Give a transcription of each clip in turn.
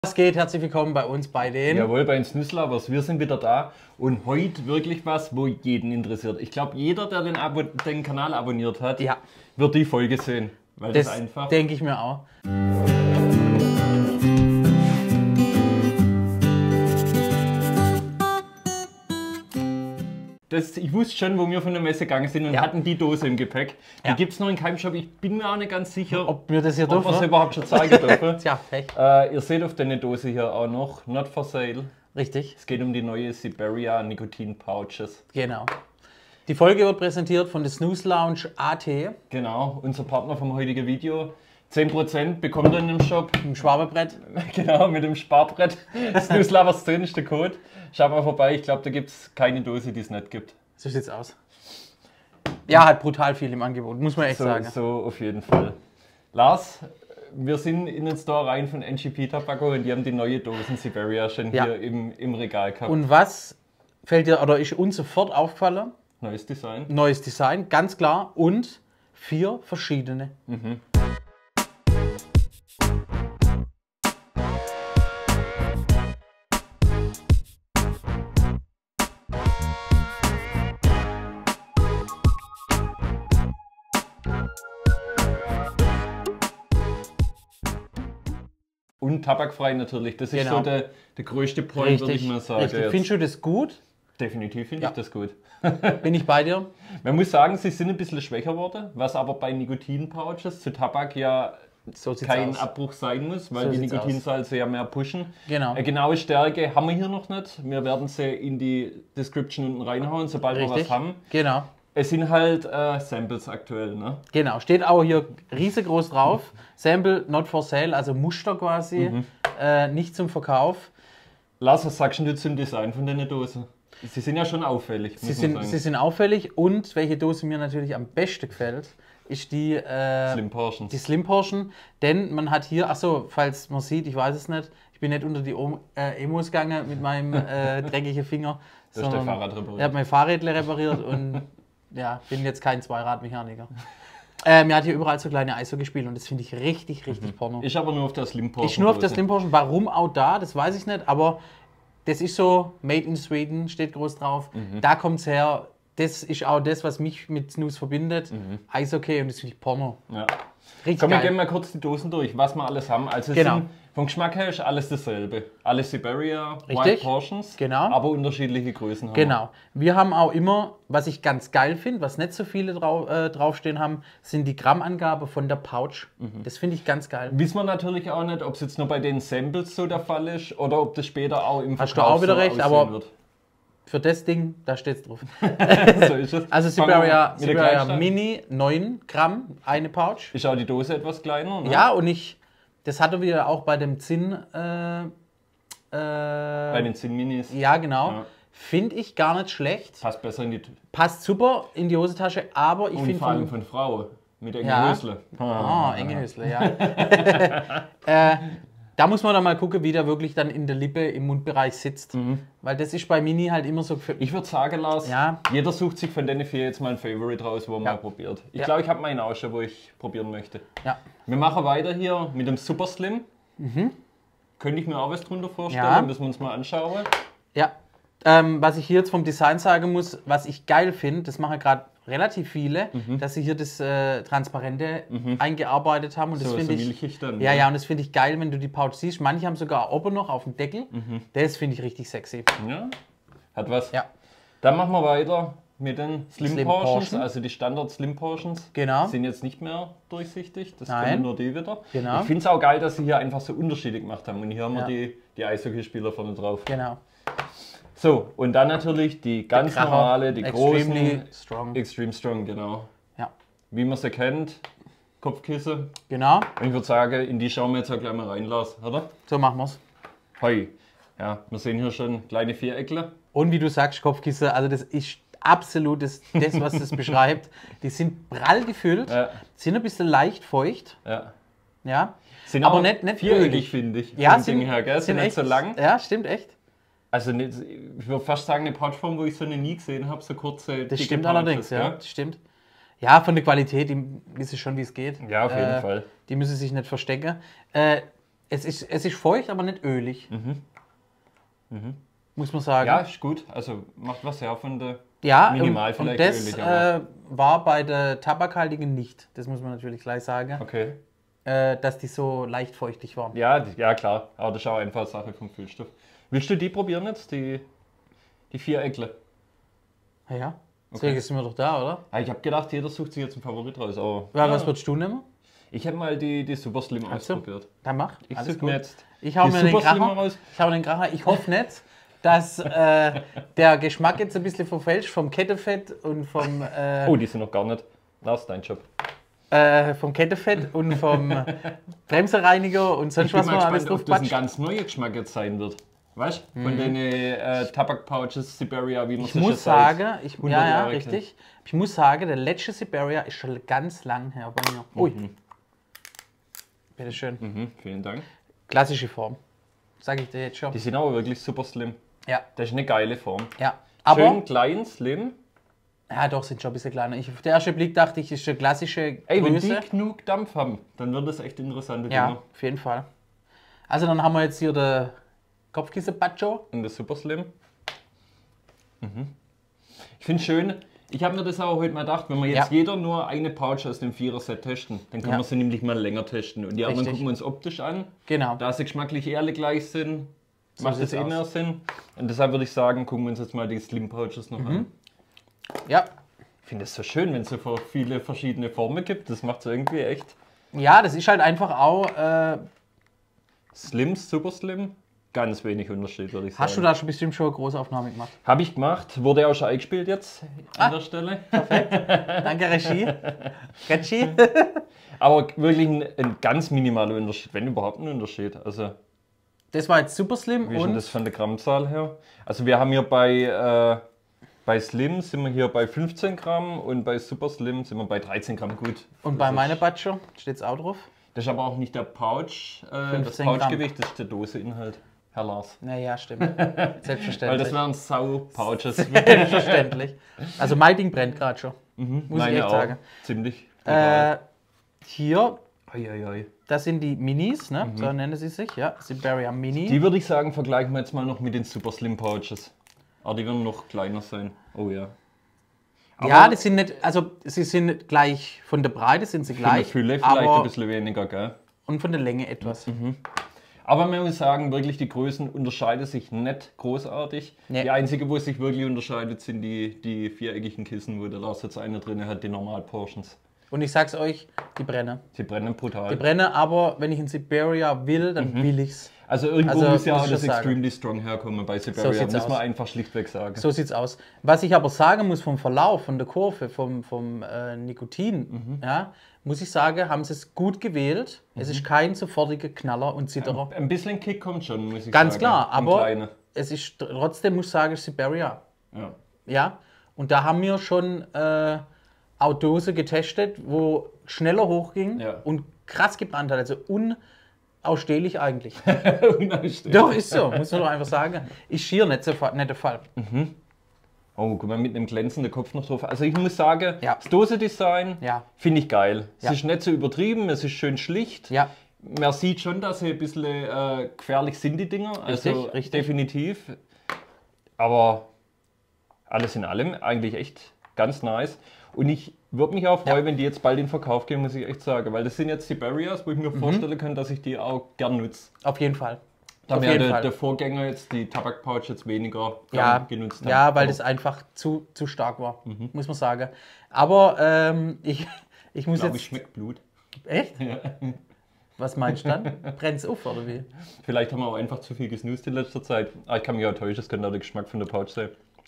Was geht? Herzlich willkommen bei uns bei den... Jawohl, bei den Snuslovers. Wir sind wieder da und heute wirklich was, wo jeden interessiert. Ich glaube, jeder, der den Kanal abonniert hat, wird die Folge sehen. Weil das einfach... denke ich mir auch. Ich wusste schon, wo wir von der Messe gegangen sind und hatten die Dose im Gepäck. Die gibt es noch in keinem Shop. Ich bin mir auch nicht ganz sicher, ob wir das hier dürfen. Ob wir es überhaupt schon zeigen dürfen. Tja, Pech. Ihr seht auf der Dose hier auch noch, not for sale. Richtig. Es geht um die neue Siberia Nikotin Pouches. Genau. Die Folge wird präsentiert von der Snus Lounge AT. Genau, unser Partner vom heutigen Video. 10% bekommt ihr in dem Shop. Im Schwaberbrett. Genau, mit dem Sparbrett. Snuslovers 10 ist der Code. Schaut mal vorbei, ich glaube, da gibt es keine Dose, die es nicht gibt. So sieht's aus. Ja, hat brutal viel im Angebot, muss man echt sagen. So auf jeden Fall. Lars, wir sind in den Store rein von NGP Tobacco und die haben die neue Dosen Siberia schon hier im Regal gehabt. Und was fällt dir, oder ist uns sofort aufgefallen? Neues Design. Neues Design, ganz klar. Und 4 verschiedene. Und tabakfrei natürlich. Das ist so der größte Point, würde ich mal sagen. Findest du das gut? Definitiv finde ich das gut. Bin ich bei dir? Man muss sagen, sie sind ein bisschen schwächer geworden, was aber bei Nikotin-Pouches zu Tabak ja kein Abbruch sein muss, weil die Nikotinsalze ja mehr pushen. Genau. Eine genaue Stärke haben wir hier noch nicht. Wir werden sie in die Description unten reinhauen, sobald wir was haben. Genau. Es sind halt Samples aktuell, ne? Genau, steht auch hier riesengroß drauf. Sample not for sale, also Muster quasi, nicht zum Verkauf. Lars, was sagst du zum Design von den Dosen? Sie sind ja schon auffällig. Sie sind auffällig und welche Dose mir natürlich am besten gefällt, ist die Slim Portion. Die Slim Portion, denn man hat hier, achso, falls man sieht, ich weiß es nicht, ich bin nicht unter die Emos gegangen mit meinem dreckigen Finger. Du hast dein Fahrrad repariert. Ich habe mein Fahrrad repariert und ja, bin jetzt kein Zweiradmechaniker. Mir hat hier überall so kleine Eishockey gespielt und das finde ich richtig Porno. Ich aber nur auf der Slim Portion. Ich nur auf der Slim Portion. Warum auch da, das weiß ich nicht, aber das ist so, Made in Sweden, steht groß drauf. Da kommt es her. Das ist auch das, was mich mit Snus verbindet. Eishockey und das finde ich Porno. Ja. Richtig Komm, geil. wir gehen mal kurz die Dosen durch, was wir alles haben. Also vom Geschmack her ist alles dasselbe. Alles Siberia, White Portions, aber unterschiedliche Größen haben Genau. Wir haben auch immer, was ich ganz geil finde, was nicht so viele draufstehen haben, sind die Grammangabe von der Pouch. Das finde ich ganz geil. Wissen wir natürlich auch nicht, ob es jetzt nur bei den Samples so der Fall ist oder ob das später auch im Verkauf Hast du auch wieder recht, aber wird. Für das Ding, da steht es drauf. So ist es. Also Siberia Mini, 9 Gramm, eine Pouch. Ist auch die Dose etwas kleiner, ne? Ja, und das hatten wir auch bei dem Zinn. Bei den Zinn Minis. Ja, genau. Ja. Finde ich gar nicht schlecht. Passt besser in die... Passt super in die Hosentasche, aber ich finde... vor allem von Frau, mit engen Hösle. Enge Hösle, ja. Da muss man dann mal gucken, wie der wirklich dann in der Lippe im Mundbereich sitzt. Weil das ist bei Mini halt immer so... Ich würde sagen, Lars, jeder sucht sich von den 4 jetzt mal ein Favorite raus, wo er mal probiert. Ich glaube, ich habe meinen auch schon, wo ich probieren möchte. Ja. Wir machen weiter hier mit dem Super Slim. Könnte ich mir auch was drunter vorstellen, müssen wir uns mal anschauen. Ja. Was ich hier jetzt vom Design sagen muss, was ich geil finde, das machen gerade relativ viele, dass sie hier das Transparente eingearbeitet haben. Und das finde ich. Dann, ja, und das finde ich geil, wenn du die Pouch siehst. Manche haben sogar oben noch auf dem Deckel. Das finde ich richtig sexy. Ja, hat was. Ja. Dann machen wir weiter mit den Slim Portions, also die Standard Slim Portions. Genau. Sind jetzt nicht mehr durchsichtig, das können nur die wieder. Genau. Ich finde es auch geil, dass sie hier einfach so Unterschiede gemacht haben. Und hier haben wir die Eishockeyspieler vorne drauf. Genau. So, und dann natürlich die ganz normale, die großen, Strong. Extreme Strong, genau. Ja. Wie man sie kennt, Kopfkissen. Genau. Und ich würde sagen, in die schauen wir jetzt auch gleich mal rein, Lars, oder? So machen wir es. Hoi. Ja, wir sehen hier schon kleine Viereckle. Und wie du sagst, Kopfkissen, also das ist absolut das was das beschreibt. Die sind prall gefüllt, sind ein bisschen leicht feucht. Ja. Sind aber nicht viereckig, finde ich. Ja, sind nicht echt, so lang. Ja, stimmt, echt. Also nicht, ich würde fast sagen, eine Pouchform, wo ich so nie gesehen habe, so kurze, das stimmt Pouches, allerdings, ja. Das stimmt. Ja, von der Qualität, die wissen schon, wie es geht. Ja, auf jeden Fall. Die müssen sich nicht verstecken. Es ist feucht, aber nicht ölig. Muss man sagen. Ja, ist gut. Also macht was her von der minimal vielleicht und das ölig. War bei der tabakhaltigen nicht. Das muss man natürlich gleich sagen. Okay. Dass die so leicht feuchtig waren. Ja, klar. Aber das ist auch einfach Sache vom Füllstoff. Willst du die probieren jetzt? Die 4 Eckle? Ja. Deswegen sind wir doch da, oder? Ja, ich habe gedacht, jeder sucht sich jetzt einen Favorit raus. Aber, was würdest du nehmen? Ich habe mal die Super Slim ausprobiert. Dann mach. Ich suche mir jetzt ich hau mir den Kracher raus. Ich hoffe nicht, dass der Geschmack jetzt ein bisschen verfälscht vom Kettefett und vom... oh, die sind noch gar nicht. Lars, dein Job. Vom Kettefett und vom Bremsereiniger und sonst was man alles drauf ob das ein ganz neuer Geschmack jetzt sein wird. Weißt du? Von den Tabak-Pouches Siberia, wie man es muss sagen, richtig. Ich muss sagen, der letzte Siberia ist schon ganz lang her bei mir. Ui. Bitteschön. Vielen Dank. Klassische Form. Sag ich dir jetzt schon. Die sind aber wirklich super slim. Ja. Das ist eine geile Form. Ja. Aber schön klein, slim. Ja, doch, sind schon ein bisschen kleiner. Auf den ersten Blick dachte ich, ist eine klassische Größe. Ey, wenn die genug Dampf haben, dann wird das echt interessante Dinge. Ja, auf jeden Fall. Also dann haben wir jetzt hier den Kopfkissen-Pacho. Und das Super Slim. Ich finde es schön, ich habe mir das auch heute mal gedacht, wenn wir jetzt jeder nur eine Pouch aus dem 4er-Set testen, dann kann man sie nämlich mal länger testen. Und die anderen gucken wir uns optisch an. Genau. Da sie geschmacklich alle gleich sind, macht das eh mehr Sinn. Und deshalb würde ich sagen, gucken wir uns jetzt mal die Slim-Pouches noch an. Ja. Ich finde es so schön, wenn es so viele verschiedene Formen gibt. Das macht es irgendwie echt. Ja, das ist halt einfach auch... Slim, Super Slim. Ganz wenig Unterschied, würde ich sagen. Hast du da schon bestimmt schon eine Großaufnahme gemacht? Habe ich gemacht. Wurde auch schon eingespielt jetzt an der Stelle. Perfekt. Danke, Regie. Aber wirklich ein ganz minimaler Unterschied, wenn überhaupt ein Unterschied. Also, das war jetzt Super Slim. Wie ist denn das von der Grammzahl her? Also wir haben hier bei Slim sind wir hier bei 15 Gramm und bei Super Slim sind wir bei 13 Gramm gut. Und bei meiner Batscho steht es auch drauf? Das ist aber auch nicht der Pouch, das Pouchgewicht, das ist der Doseinhalt, Herr Lars. Naja, stimmt. Selbstverständlich. Weil das wären Sau-Pouches. Selbstverständlich. Also mein Ding brennt gerade schon. Muss ich echt sagen. Ziemlich. Hier, das sind die Minis, ne? So nennen sie sich, ja. Siberia Mini. Die würde ich sagen, vergleichen wir jetzt mal noch mit den Super Slim Pouches. Aber die werden noch kleiner sein. Oh ja. Aber ja, die sind nicht, also sie sind gleich, von der Breite sind sie gleich. Von der Fülle vielleicht ein bisschen weniger, gell? Und von der Länge etwas. Aber man muss sagen, wirklich die Größen unterscheiden sich nicht großartig. Nee. Die einzige, wo es sich wirklich unterscheidet, sind die viereckigen Kissen, wo der Lars jetzt eine drin hat, die Normal-Portions. Und ich sag's euch, die brennen. Die brennen brutal. Die brennen, aber wenn ich in Siberia will, dann will ich's. Also irgendwo muss ja auch das Extremely Strong herkommen bei Siberia, muss man einfach schlichtweg sagen. So sieht's aus. Was ich aber sagen muss vom Verlauf, von der Kurve, vom Nikotin, ja, muss ich sagen, haben sie es gut gewählt. Es ist kein sofortiger Knaller und Zitterer. Ein bisschen Kick kommt schon, muss ich sagen. Ganz klar, aber es ist trotzdem, muss ich sagen, Siberia. Ja. Und da haben wir schon auch Dose getestet, wo schneller hochging und krass gebrannt hat. Also unausstehlich eigentlich. Unausstehlich. Doch, ist so, muss man doch einfach sagen. Ist schier nicht der Fall. Oh, guck mal, mit einem glänzenden Kopf noch drauf. Also ich muss sagen, das Dosendesign finde ich geil. Es ist nicht so übertrieben, es ist schön schlicht. Man sieht schon, dass sie ein bisschen gefährlich sind, die Dinger. Also richtig. Definitiv. Aber alles in allem eigentlich echt ganz nice. Und ich würde mich auch freuen, wenn die jetzt bald in Verkauf gehen, muss ich echt sagen. Weil das sind jetzt Siberias, wo ich mir vorstellen kann, dass ich die auch gern nutze. Auf jeden Fall. Da wäre der Vorgänger jetzt, die Tabak-Pouch, jetzt weniger genutzt haben. Ja, weil das einfach zu stark war, muss man sagen. Aber ich muss jetzt... Ich schmeckt Blut. Echt? Ja. Was meinst du dann? Brennt's auf, oder wie? Vielleicht haben wir auch einfach zu viel gesnoost in letzter Zeit. Ich kann mich auch täuschen, das könnte auch der Geschmack von der Pouch sein.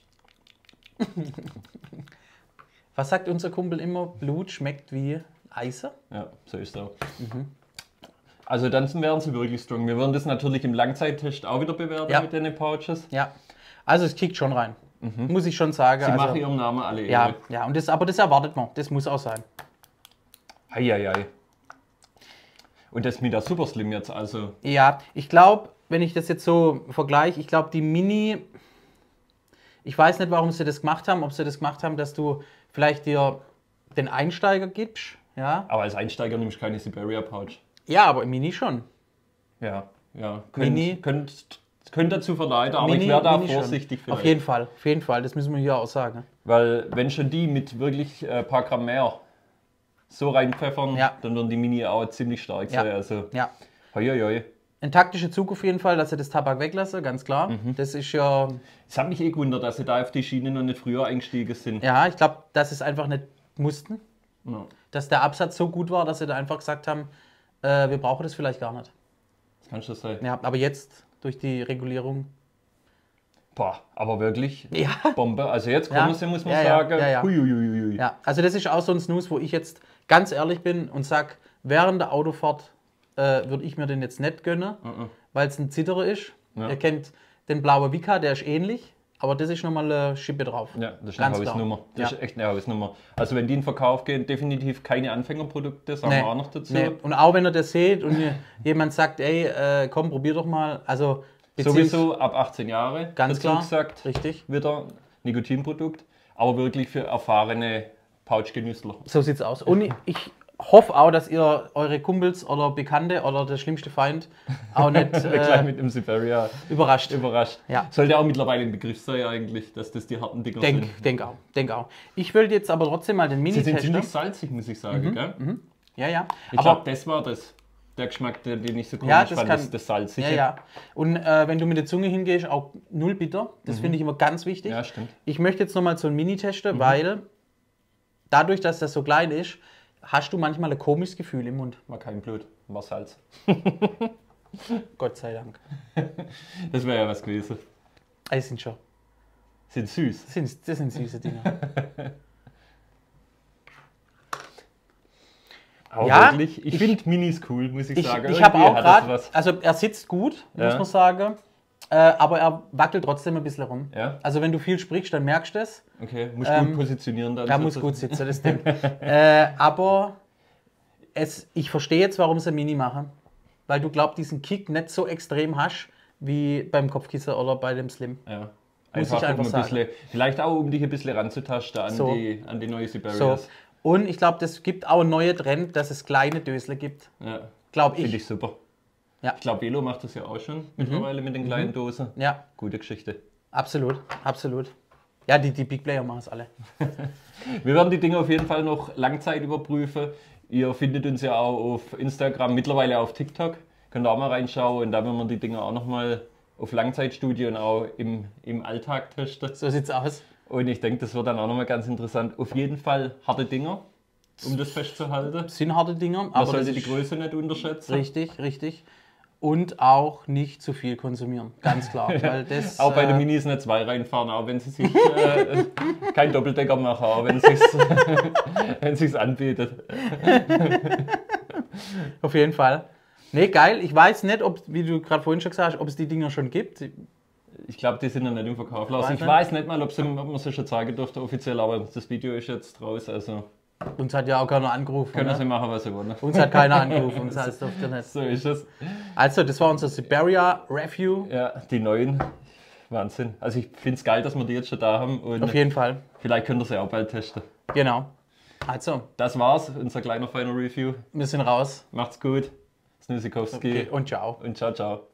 Was sagt unser Kumpel immer? Blut schmeckt wie Eise? Ja, so ist es auch. Also dann wären sie wirklich strong. Wir würden das natürlich im Langzeittest auch wieder bewerten mit den Pouches. Ja, also es kickt schon rein. Muss ich schon sagen. Sie machen ihrem Namen alle Ehre. Ja, und aber das erwartet man. Das muss auch sein. Eieiei. Und das mit der Super Slim jetzt also? Ja, ich glaube, wenn ich das jetzt so vergleiche, ich glaube die Mini... Ich weiß nicht, warum sie das gemacht haben. Ob sie das gemacht haben, dass du vielleicht dir den Einsteiger gibst. Ja. Aber als Einsteiger nimmst du keine Siberia Pouch. Ja, aber im Mini schon. Ja, ja. Könnte dazu verleiten, aber ich wäre da vorsichtig vielleicht. Auf jeden Fall, das müssen wir hier auch sagen. Weil wenn schon die mit wirklich ein paar Gramm mehr so reinpfeffern, dann würden die Mini auch ziemlich stark sein. Also, hoi, hoi. Ein taktischer Zug auf jeden Fall, dass sie das Tabak weglassen, ganz klar. Das ist ja... Es hat mich gewundert, dass sie da auf die Schiene noch nicht früher eingestiegen sind. Ja, ich glaube, dass es einfach nicht mussten. Ja. Dass der Absatz so gut war, dass sie da einfach gesagt haben, wir brauchen das vielleicht gar nicht. Das kann schon sein. Ja, aber jetzt, durch die Regulierung... Boah, aber wirklich Bombe. Also jetzt kommen sie, muss man sagen. Ja, also das ist auch so ein Snus, wo ich jetzt ganz ehrlich bin und sage, während der Autofahrt würde ich mir den jetzt nicht gönnen, weil es ein Zitterer ist. Ja. Ihr kennt den blauen Vika, der ist ähnlich, aber das ist nochmal eine Schippe drauf. Ja, das ist eine Hausnummer. Das ist echt eine Hausnummer. Also wenn die in den Verkauf gehen, definitiv keine Anfängerprodukte, sagen wir auch noch dazu. Nee. Und auch wenn ihr das seht und jemand sagt, ey, komm, probier doch mal. Also sowieso ab 18 Jahre, ganz klar, gesagt, richtig. Wieder Nikotinprodukt, aber wirklich für erfahrene Pouchgenüssler. So sieht's aus. Und ich hoffe auch, dass ihr eure Kumpels oder Bekannte oder der schlimmste Feind auch nicht gleich mit dem Siberia überrascht. Ja. Sollte auch mittlerweile ein Begriff sein eigentlich, dass das die harten Dinger sind. Denk auch. Ich will jetzt aber trotzdem mal den Mini testen. Sie sind ziemlich salzig, muss ich sagen. Gell? Ja. Ich glaube, das war das. Der Geschmack, den ich so komisch fand, das Salzige. Ja. Und wenn du mit der Zunge hingehst, auch null bitter. Das finde ich immer ganz wichtig. Ja, stimmt. Ich möchte jetzt nochmal so ein Mini testen, weil dadurch, dass das so klein ist, hast du manchmal ein komisches Gefühl im Mund. War kein Blut, war Salz. Gott sei Dank. Das wäre ja was gewesen. Die sind schon. Sind süß. Das sind süße Dinger. Aber wirklich, ich finde Minis cool, muss ich sagen. Ich habe auch gerade, also er sitzt gut, muss man sagen, aber er wackelt trotzdem ein bisschen rum. Ja? Also wenn du viel sprichst, dann merkst du es. Okay, muss gut positionieren dann. Ja, muss gut sitzen, das stimmt. Aber ich verstehe jetzt, warum sie Mini machen. Weil du glaubst, diesen Kick nicht so extrem hast, wie beim Kopfkissen oder bei dem Slim. Ja. Muss ich einfach sagen. Bisschen, vielleicht auch, um dich ein bisschen ranzutasten an die neue Siberias. So. Und ich glaube, das gibt auch einen neuen Trend, dass es kleine Dösle gibt. Ja. Glaube ich. Finde ich super. Ja. Ich glaube, Velo macht das ja auch schon mittlerweile mit den kleinen Dosen. Ja. Gute Geschichte. Absolut. Ja, die Big Player machen es alle. Wir werden die Dinge auf jeden Fall noch Langzeit überprüfen. Ihr findet uns ja auch auf Instagram, mittlerweile auf TikTok. Könnt ihr auch mal reinschauen und da werden wir die Dinge auch nochmal auf Langzeitstudie und auch im Alltag testen. So sieht's aus. Und ich denke, das wird dann auch nochmal ganz interessant. Auf jeden Fall harte Dinger, um das festzuhalten. Sind harte Dinger. Man sollte die Größe nicht unterschätzen. Richtig. Und auch nicht zu viel konsumieren, ganz klar. Ja. Weil das, auch bei den Minis nicht 2 reinfahren, auch wenn sie sich kein Doppeldecker machen, auch wenn es sich anbietet. Auf jeden Fall. Nee, geil. Ich weiß nicht, ob, wie du gerade vorhin schon gesagt hast, ob es die Dinger schon gibt. Ich glaube, die sind noch nicht im Verkauf. Also ich weiß nicht mal, ob man sie schon zeigen durfte offiziell, aber das Video ist jetzt raus. Also uns hat ja auch keiner angerufen. Können sie machen, was sie wollen. Uns hat keiner angerufen, uns heißt auf der Net. So ist es. Also, das war unser Siberia Review. Ja, die neuen. Wahnsinn. Also ich finde es geil, dass wir die jetzt schon da haben. Und auf jeden Fall. Vielleicht könnt ihr sie auch bald testen. Genau. Also. Das war's, unser kleiner Final Review. Wir sind raus. Macht's gut. Snusikowski. Okay. Und ciao. Und ciao.